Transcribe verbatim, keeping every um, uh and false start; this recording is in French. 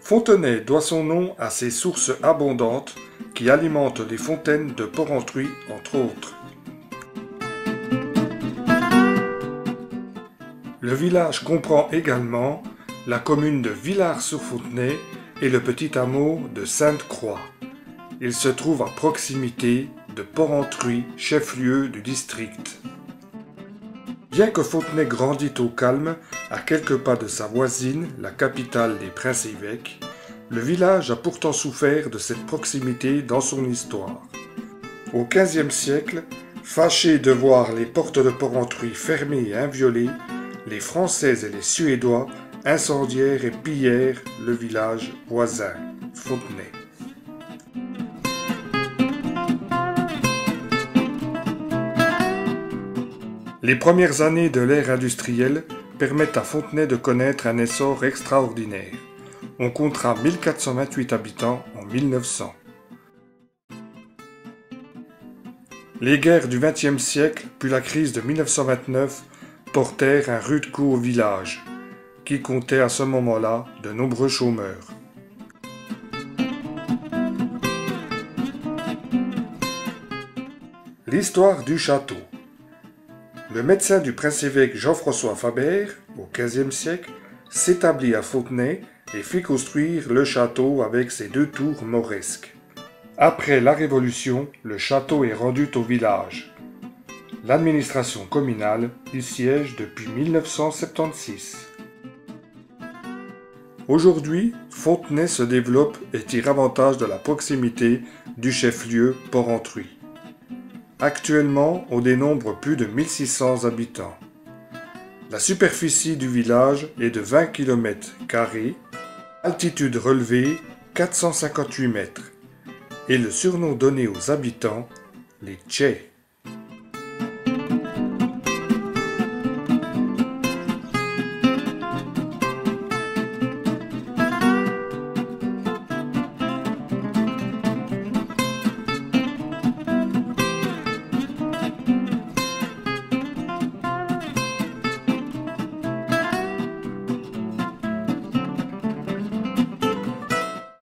Fontenay doit son nom à ses sources abondantes qui alimentent les fontaines de Porrentruy entre autres. Le village comprend également la commune de Villars-sur-Fontenay et le petit hameau de Sainte-Croix. Il se trouve à proximité de Porrentruy, chef-lieu du district. Bien que Fontenay grandit au calme, à quelques pas de sa voisine, la capitale des Princes-Évêques, le village a pourtant souffert de cette proximité dans son histoire. Au quinzième siècle, fâchés de voir les portes de Porrentruy fermées et inviolées, les Français et les Suédois incendièrent et pillèrent le village voisin, Fontenay. Les premières années de l'ère industrielle permettent à Fontenay de connaître un essor extraordinaire. On comptera mille quatre cent vingt-huit habitants en mille neuf cents. Les guerres du vingtième siècle, puis la crise de mille neuf cent vingt-neuf, portèrent un rude coup au village, qui comptait à ce moment-là de nombreux chômeurs. L'histoire du château. Le médecin du prince-évêque Jean-François Faber, au quinzième siècle, s'établit à Fontenay et fit construire le château avec ses deux tours mauresques. Après la Révolution, le château est rendu au village. L'administration communale y siège depuis mille neuf cent soixante-seize. Aujourd'hui, Fontenay se développe et tire avantage de la proximité du chef-lieu Porrentruy. Actuellement, on dénombre plus de mille six cents habitants. La superficie du village est de vingt kilomètres carrés, altitude relevée quatre cent cinquante-huit mètres, et le surnom donné aux habitants, les Tchèques.